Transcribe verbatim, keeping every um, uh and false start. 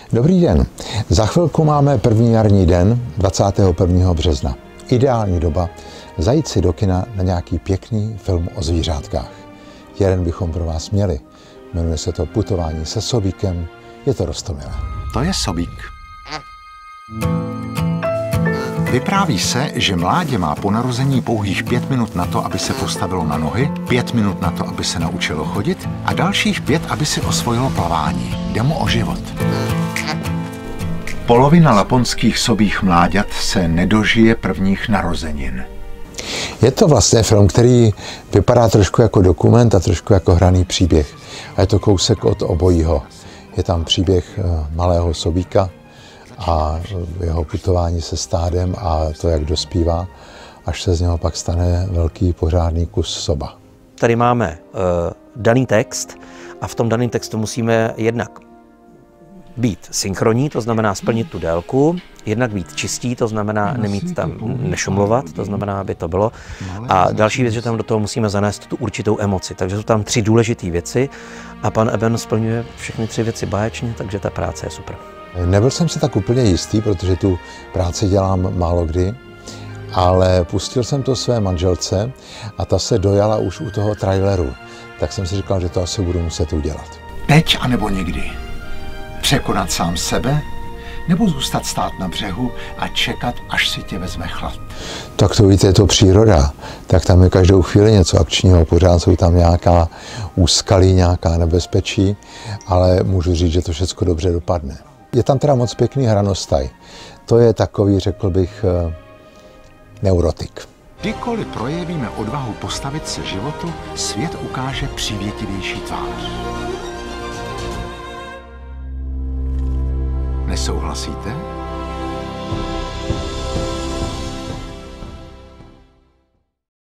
Dobrý den. Za chvilku máme první jarní den, dvacátého prvního března. Ideální doba zajít si do kina na nějaký pěkný film o zvířátkách. Jeden bychom pro vás měli. Jmenuje se to Putování se sobíkem. Je to roztomilé. To je sobík. Vypráví se, že mládě má po narození pouhých pět minut na to, aby se postavilo na nohy, pět minut na to, aby se naučilo chodit a dalších pět, aby si osvojilo plavání. Jde mu o život. Polovina laponských sobích mláďat se nedožije prvních narozenin. Je to vlastně film, který vypadá trošku jako dokument a trošku jako hraný příběh. A je to kousek od obojího. Je tam příběh malého sobíka a jeho putování se stádem a to, jak dospívá, až se z něho pak stane velký pořádný kus soba. Tady máme uh, daný text a v tom daném textu musíme jednak být synchronní, to znamená splnit tu délku, jednak být čistí, to znamená nemít tam nešumlovat, to znamená, aby to bylo. A další věc, že tam do toho musíme zanést tu určitou emoci. Takže jsou tam tři důležité věci a pan Eben splňuje všechny tři věci báječně, takže ta práce je super. Nebyl jsem si tak úplně jistý, protože tu práci dělám málo kdy, ale pustil jsem to své manželce a ta se dojala už u toho traileru. Tak jsem si říkal, že to asi budu muset udělat. Teď anebo nikdy. Překonat sám sebe, nebo zůstat stát na břehu a čekat, až si tě vezme chlad. Tak to víte, je to příroda. Tak tam je každou chvíli něco akčního, pořád jsou tam nějaká úskalí, nějaká nebezpečí, ale můžu říct, že to všechno dobře dopadne. Je tam teda moc pěkný hranostaj. To je takový, řekl bych, neurotik. Kdykoliv projevíme odvahu postavit se životu, svět ukáže přívětivější tvář. Nesouhlasíte?